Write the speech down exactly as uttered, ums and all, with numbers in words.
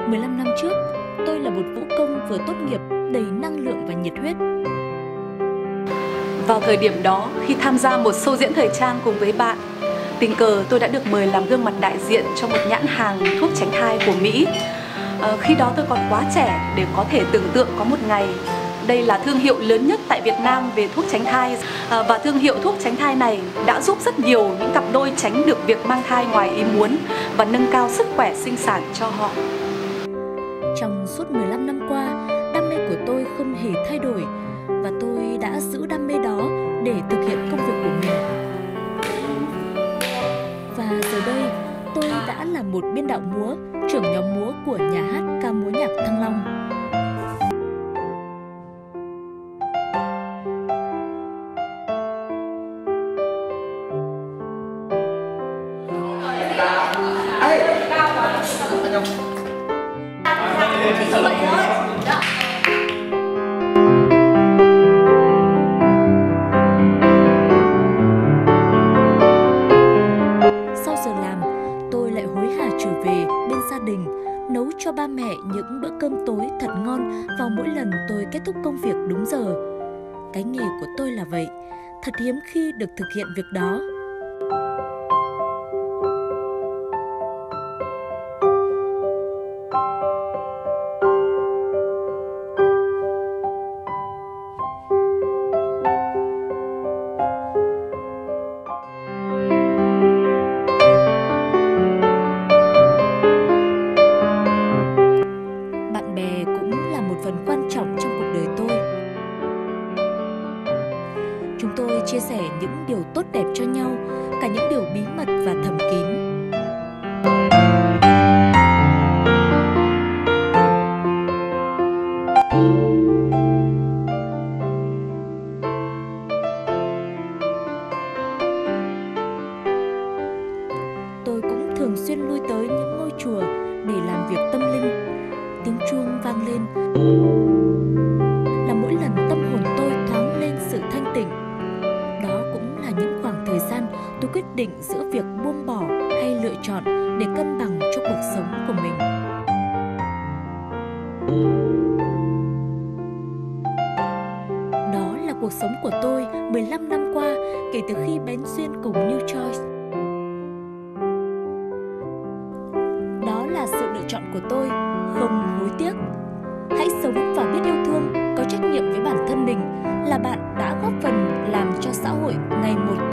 mười lăm năm trước, tôi là một vũ công vừa tốt nghiệp đầy năng lượng và nhiệt huyết. Vào thời điểm đó, khi tham gia một show diễn thời trang cùng với bạn, tình cờ tôi đã được mời làm gương mặt đại diện cho một nhãn hàng thuốc tránh thai của Mỹ. À, khi đó tôi còn quá trẻ để có thể tưởng tượng có một ngày đây là thương hiệu lớn nhất tại Việt Nam về thuốc tránh thai, à, và thương hiệu thuốc tránh thai này đã giúp rất nhiều những cặp đôi tránh được việc mang thai ngoài ý muốn và nâng cao sức khỏe sinh sản cho họ. Trong suốt mười lăm năm qua, đam mê của tôi không hề thay đổi và tôi đã giữ đam mê đó để thực hiện công việc của mình. Và giờ đây, tôi đã là một biên đạo múa, trưởng nhóm múa của nhà hát ca múa nhạc Thăng Long. Sau giờ làm, tôi lại hối hả trở về bên gia đình, nấu cho ba mẹ những bữa cơm tối thật ngon vào mỗi lần tôi kết thúc công việc đúng giờ. Cái nghề của tôi là vậy, thật hiếm khi được thực hiện việc đó. Bạn bè cũng là một phần quan trọng trong cuộc đời tôi. Chúng tôi chia sẻ những điều tốt đẹp cho nhau, cả những điều bí mật và thầm kín. Tôi cũng thường xuyên lui tới những ngôi chùa để làm việc tâm linh. Tiếng chuông vang lên là mỗi lần tâm hồn tôi thoáng lên sự thanh tịnh. Đó cũng là những khoảng thời gian tôi quyết định giữa việc buông bỏ hay lựa chọn để cân bằng cho cuộc sống của mình. Đó là cuộc sống của tôi mười lăm năm qua kể từ khi bén duyên cùng New Choice. Đó là sự lựa chọn của tôi, không hối tiếc. Hãy sống và biết yêu thương, có trách nhiệm với bản thân mình là bạn đã góp phần làm cho xã hội ngày một